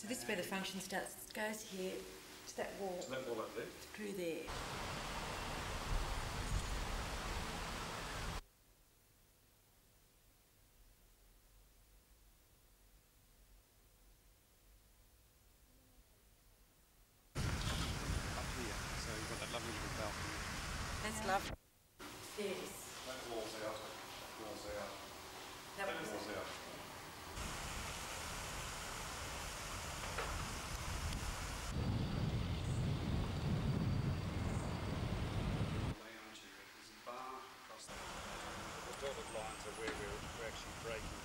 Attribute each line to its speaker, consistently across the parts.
Speaker 1: This is where the function starts. It goes here to that wall.
Speaker 2: To that wall up there?
Speaker 1: Through there.
Speaker 2: Up here, so you've got that lovely little balcony.
Speaker 1: That's lovely. Yes.
Speaker 2: That wall's out. Wall's out.
Speaker 1: That
Speaker 2: wall's out. There's a bar across there. The dotted lines are where we're actually breaking.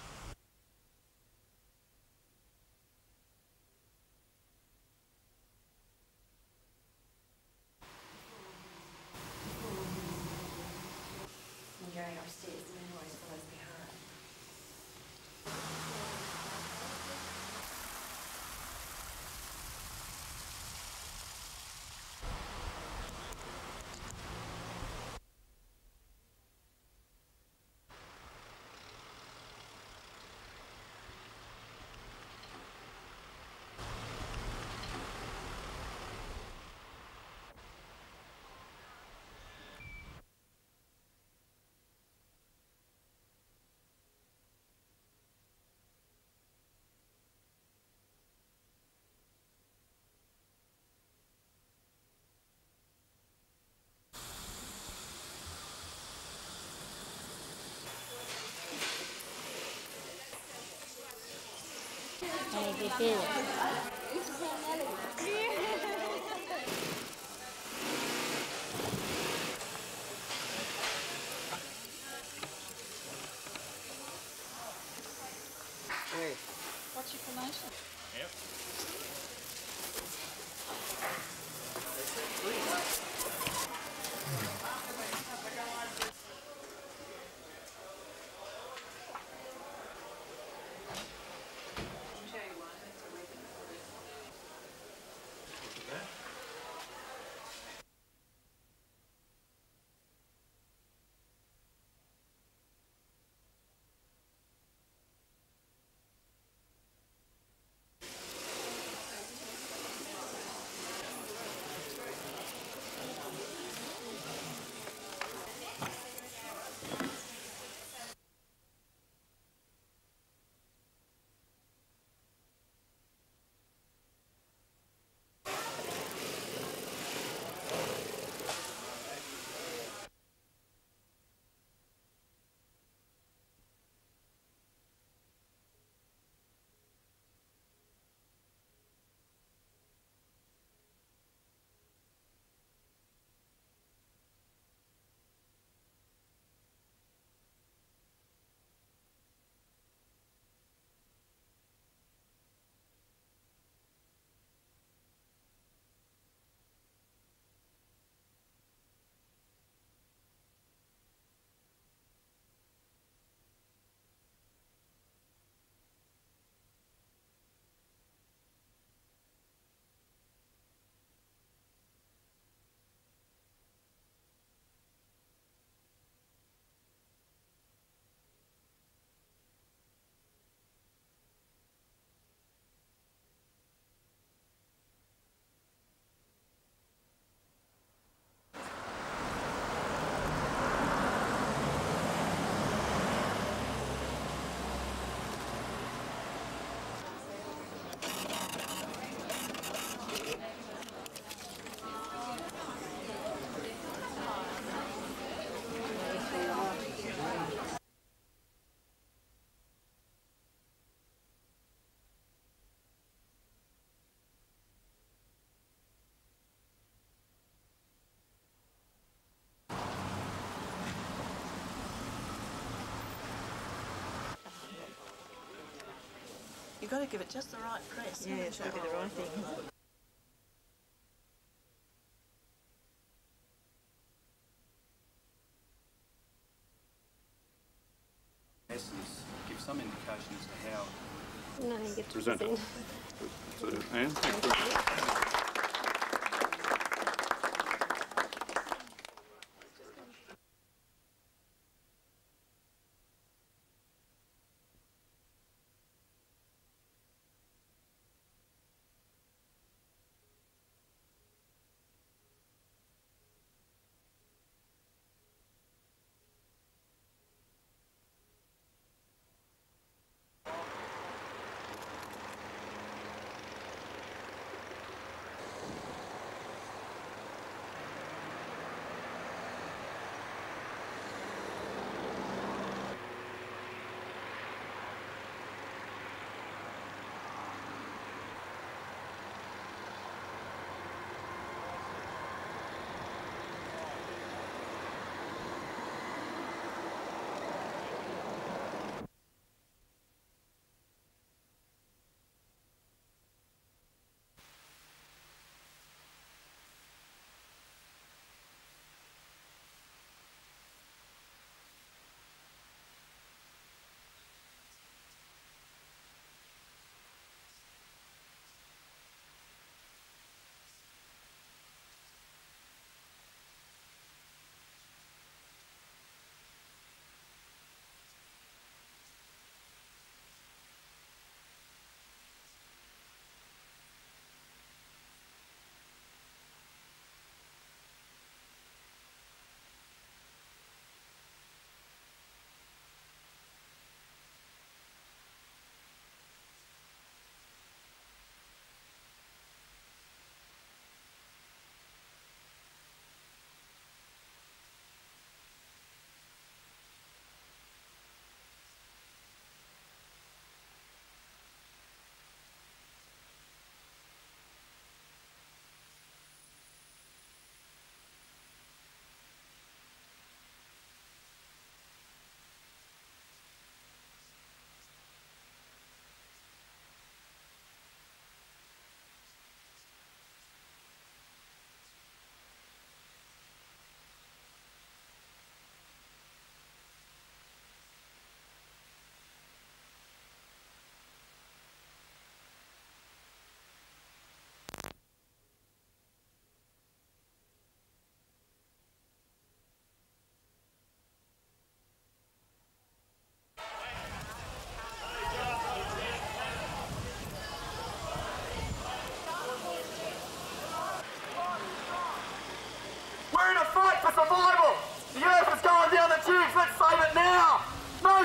Speaker 1: And going upstairs, the man always follows behind.
Speaker 2: Hey.
Speaker 3: What's your promotion?
Speaker 2: Yep.
Speaker 3: You've got to give it just the right press.
Speaker 1: Yeah, it's got to be the right thing.
Speaker 2: Essence, give some indication as to how
Speaker 4: No, you get to
Speaker 2: present it. So, Anne, thanks very much.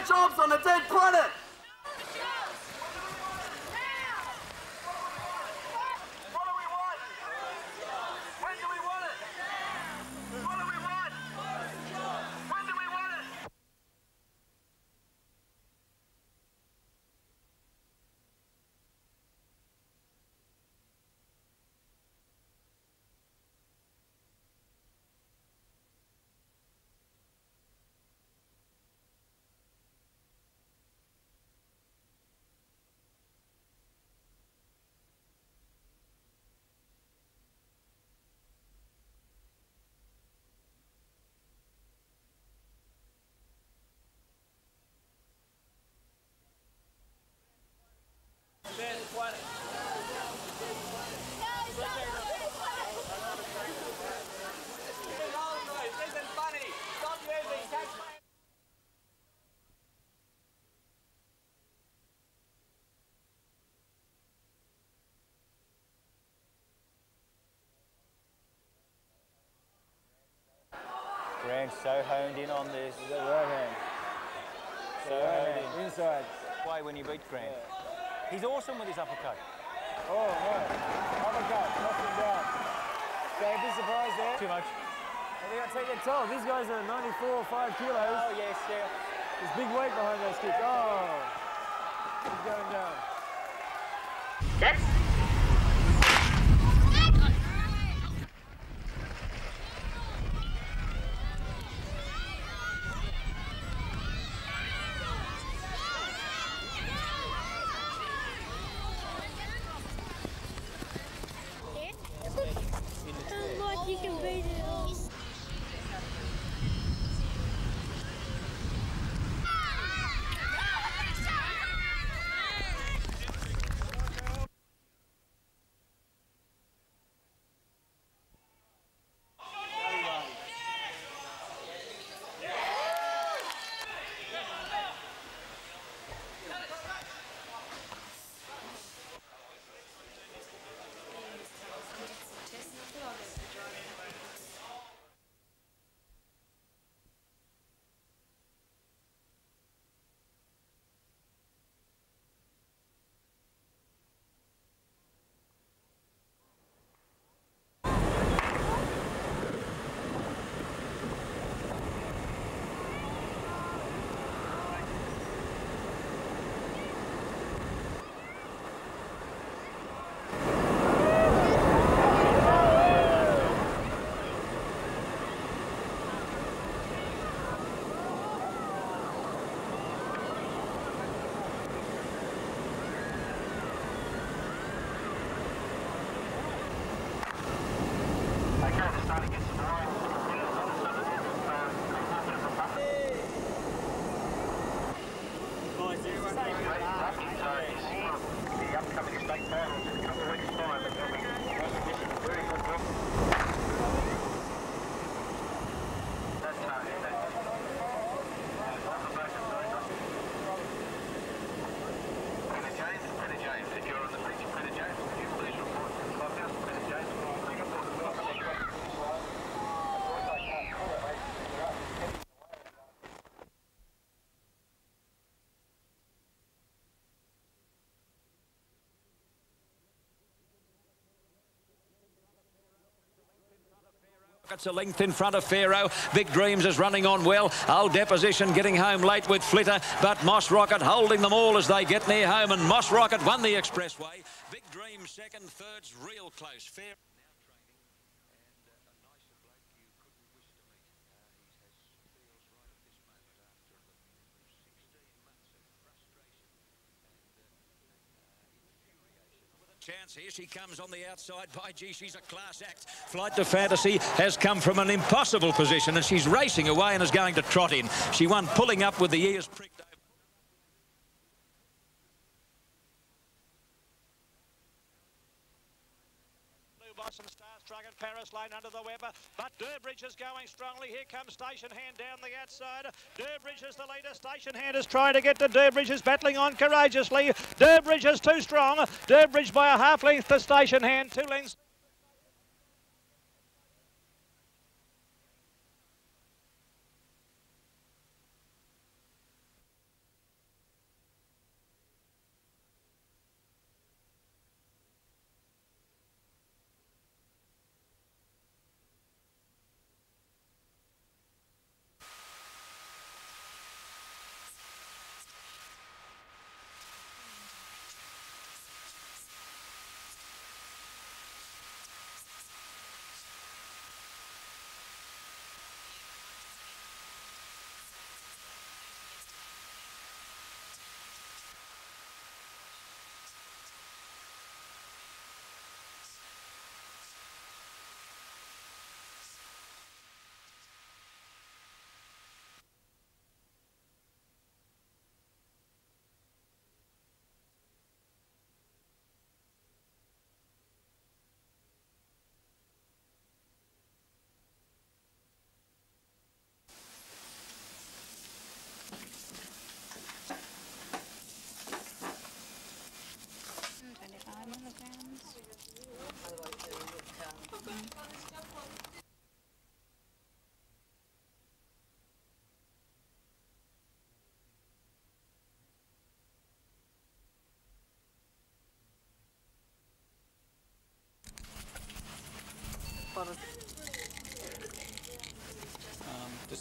Speaker 4: jobs on the dead planet. What do we want? When do we want it? What do we want? When do we want it?
Speaker 5: Grant's so honed in on this. Is that right hand? So honed in. Inside. Way when you beat Grant. Yeah. He's awesome with his uppercut. Oh, right. Uppercut, knocked him down. So a bit surprised there. Too much. I think I'll take that toll. These guys are 94 or 5 kilos. Oh, yes, yeah. There's big weight behind those kicks. Oh. He's going down.
Speaker 6: That's
Speaker 7: like you can beat it all.
Speaker 8: It's a length in front of Pharaoh. Big Dreams is running on well. Old Deposition getting home late with Flitter, but Moss Rocket holding them all as they get near home, and Moss Rocket won the expressway. Big Dreams second, third's real close. Pharaoh chance. Here she comes on the outside. By gee, she's a class act. Flight to Fantasy has come from an impossible position, and she's racing away and is going to trot in. She won pulling up with the ears pricked over.
Speaker 9: Blossom Star struck at Paris Lane under the Weber, but Durbridge is going strongly. Here comes Station Hand down the outside. Durbridge is the leader. Station Hand is trying to get to Durbridge, is battling on courageously. Durbridge is too strong. Durbridge by a half length to Station Hand, 2 lengths.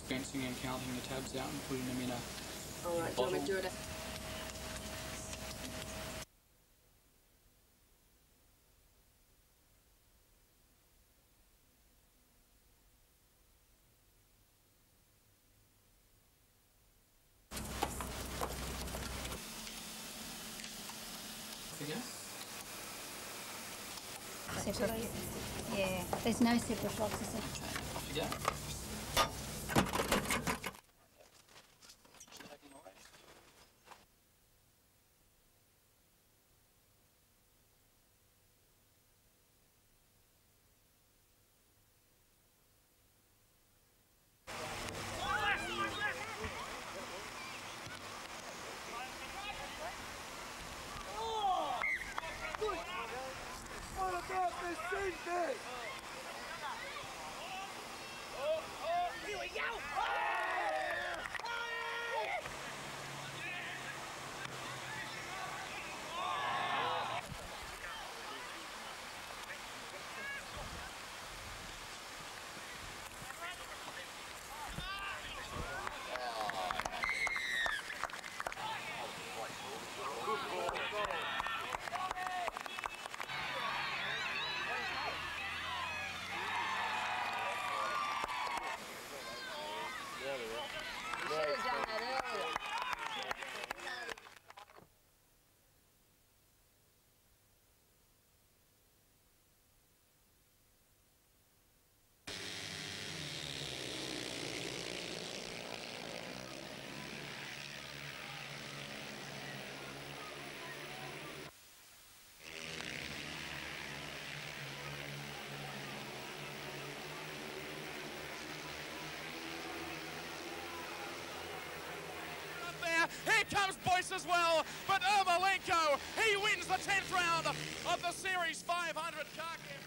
Speaker 10: Fencing and counting the tabs out and putting them in a
Speaker 1: All right, do you want me to do it?
Speaker 10: figure.
Speaker 7: Yeah, there's no separate lots, is there?
Speaker 10: Off you go.
Speaker 11: Here comes Boyce as well, but Ermolenko, he wins the 10th round of the Series 500 car camp.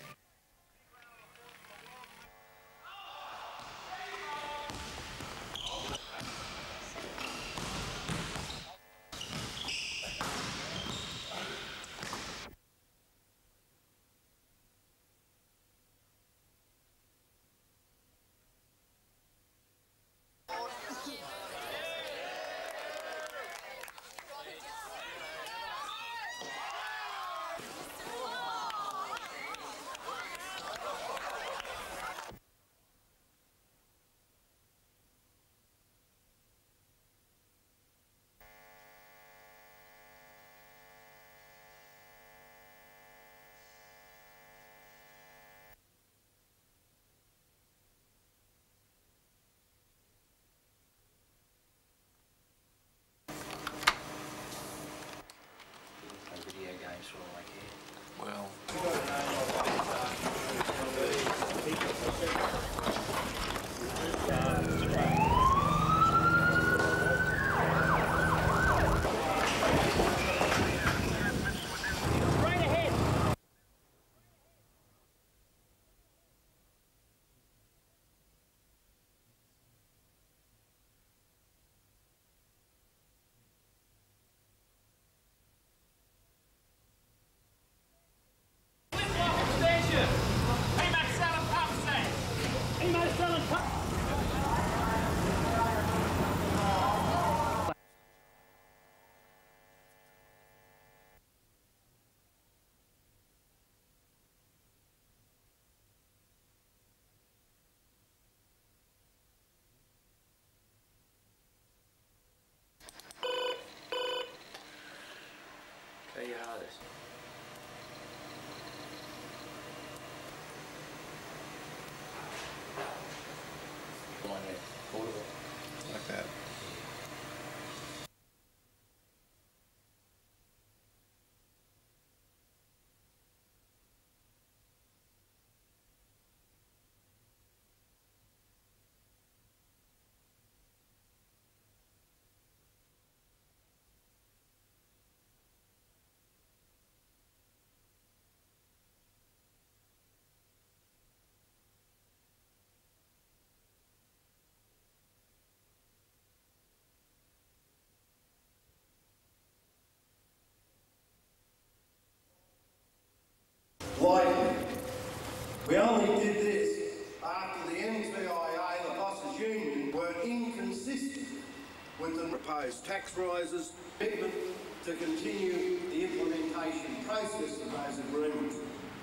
Speaker 12: proposed tax rises, commitment to continue the implementation process of those agreements.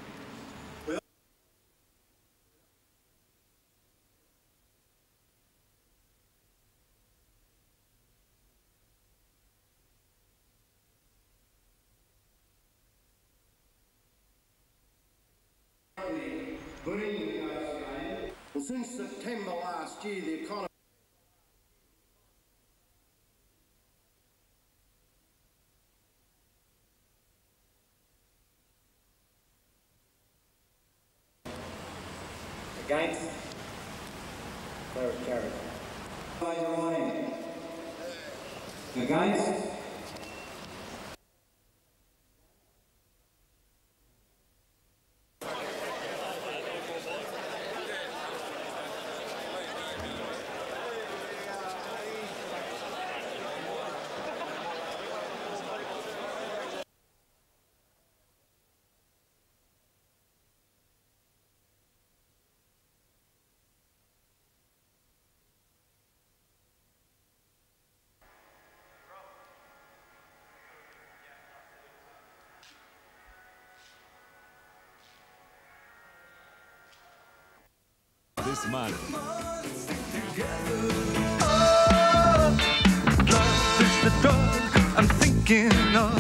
Speaker 12: Well, since September last year, the economy against carried. Raise your right hand. Against.
Speaker 13: This month.
Speaker 14: Love is the drug I'm thinking of.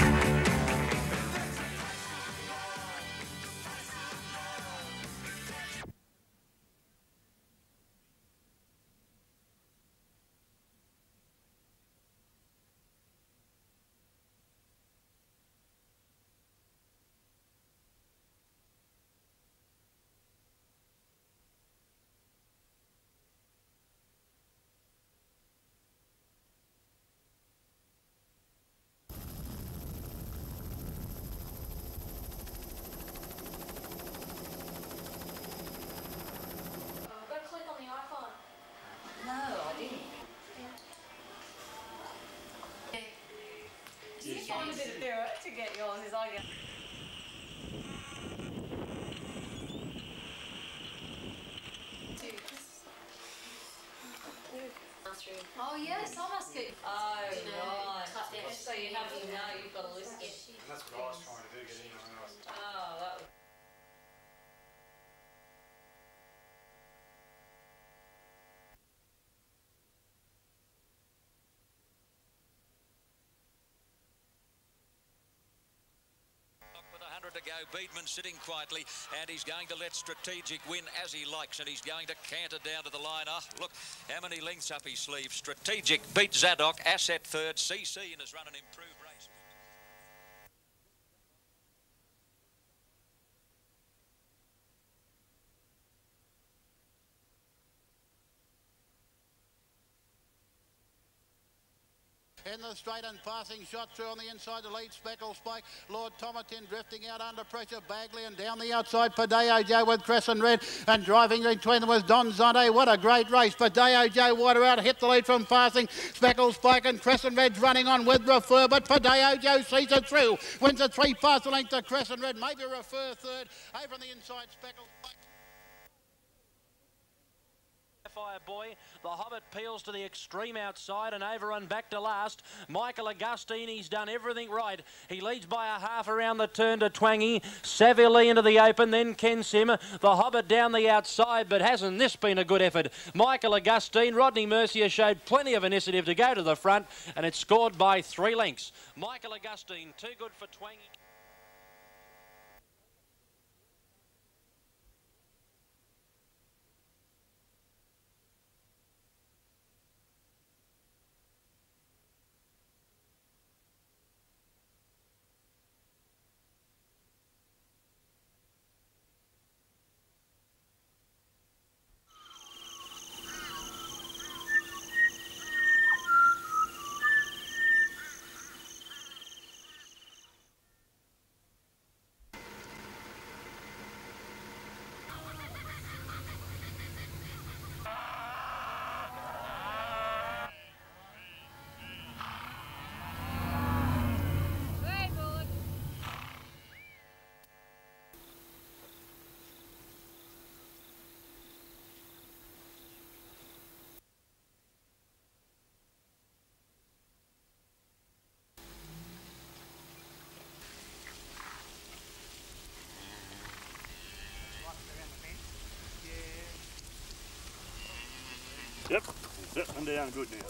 Speaker 3: To get yours is I get. Oh yes, I must get. Oh right. So you have to know you've got a list.
Speaker 2: And that's what I was trying to do, get in on us.
Speaker 3: Oh, that was.
Speaker 8: To go, Beedman sitting quietly, and he's going to let Strategic win as he likes, and he's going to canter down to the line. Oh, look how many lengths up his sleeve. Strategic beat Zadok, Asset third, CC, and has run an improved race.
Speaker 15: In the straight and passing shot through on the inside, the lead Speckle Spike. Lord Tomatin drifting out under pressure. Bagley and down the outside. Padeo Joe with Crescent Red, and driving between them was Don Zante. What a great race. Padeo Joe water out, hit the lead from passing. Speckle Spike and Crescent Red's running on with Refer, but Padeo Joe sees it through. Wins a 3 pass the length to Crescent Red. Maybe Refer third. Over on the inside, Speckle Spike.
Speaker 9: Fire Boy, the Hobbit peels to the extreme outside and overrun back to last. Michael Augustine, he's done everything right. He leads by a half around the turn to Twangy. Saville into the open, then Ken Sim. The Hobbit down the outside, but hasn't this been a good effort? Michael Augustine, Rodney Mercier showed plenty of initiative to go to the front, and it's scored by 3 lengths. Michael Augustine, too good for Twangy.
Speaker 2: Settling down good now.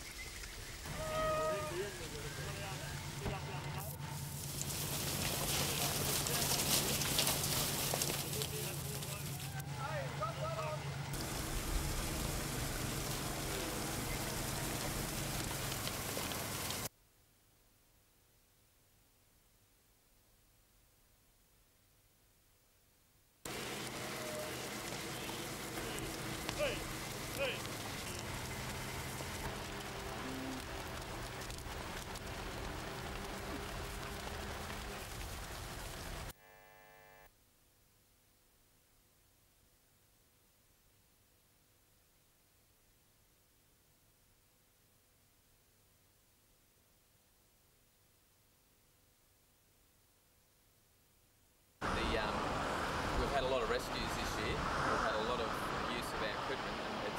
Speaker 13: We've had a lot of rescues this year. We've had a lot of use of our equipment, and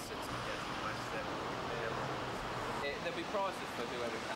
Speaker 13: there'll be prizes for whoever comes.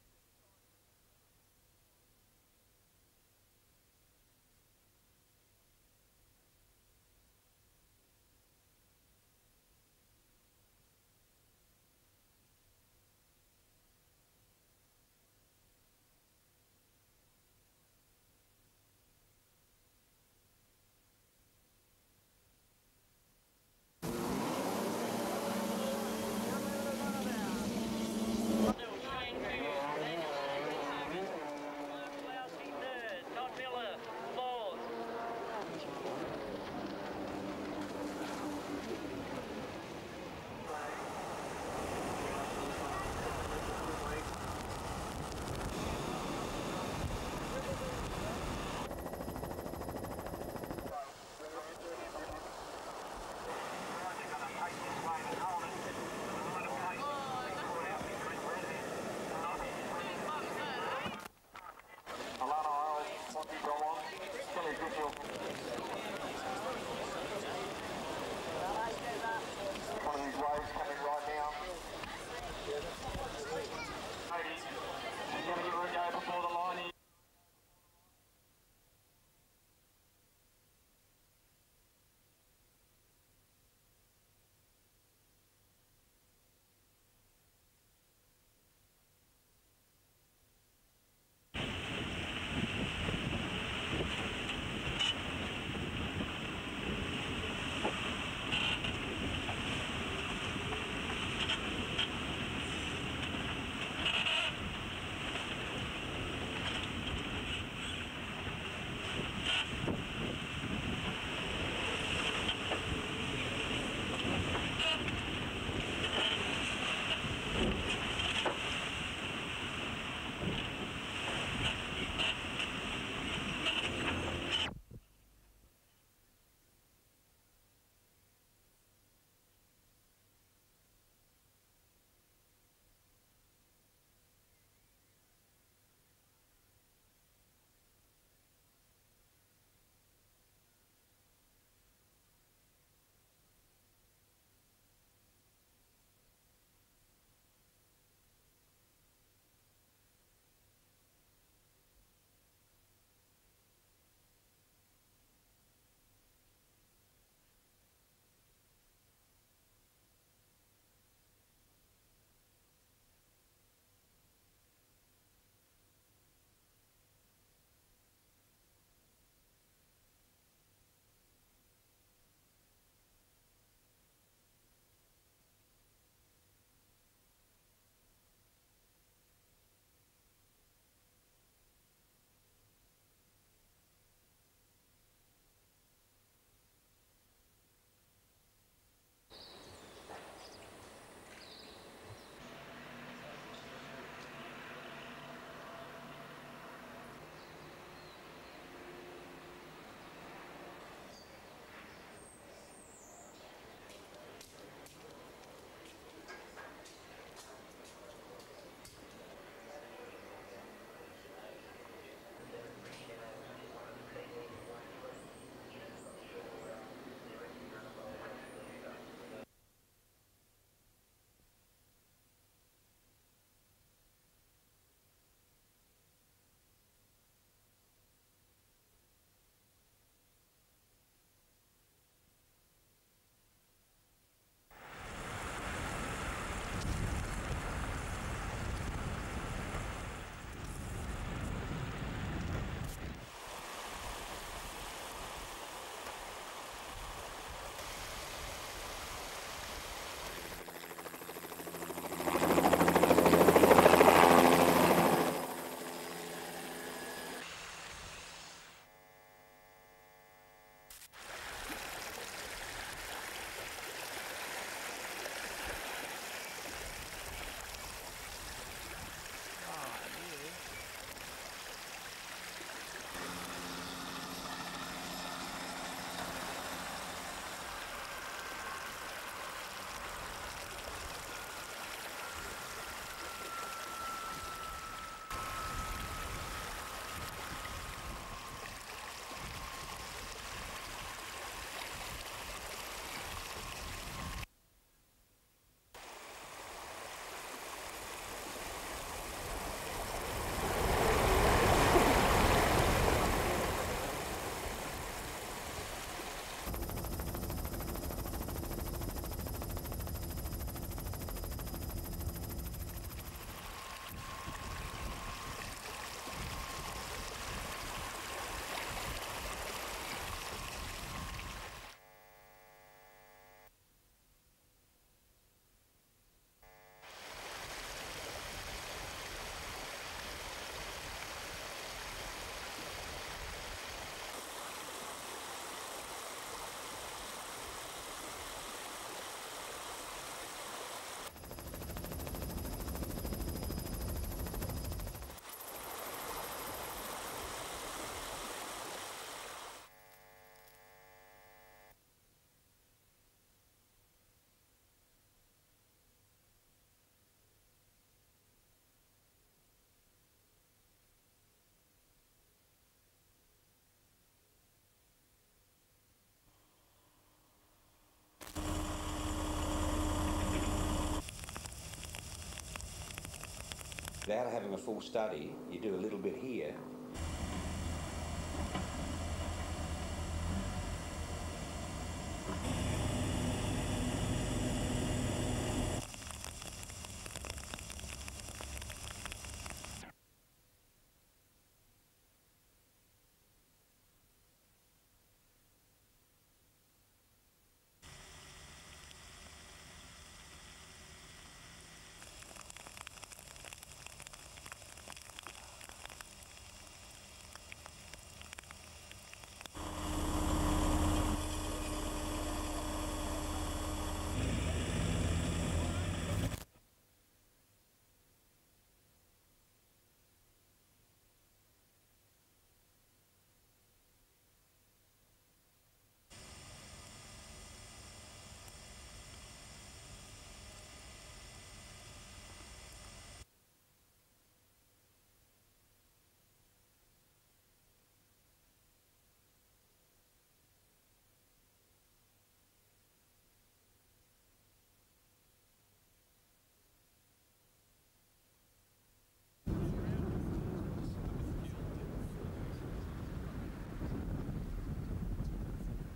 Speaker 16: Without having a full study, you do a little bit here.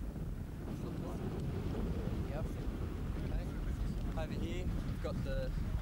Speaker 13: Over here, we've got the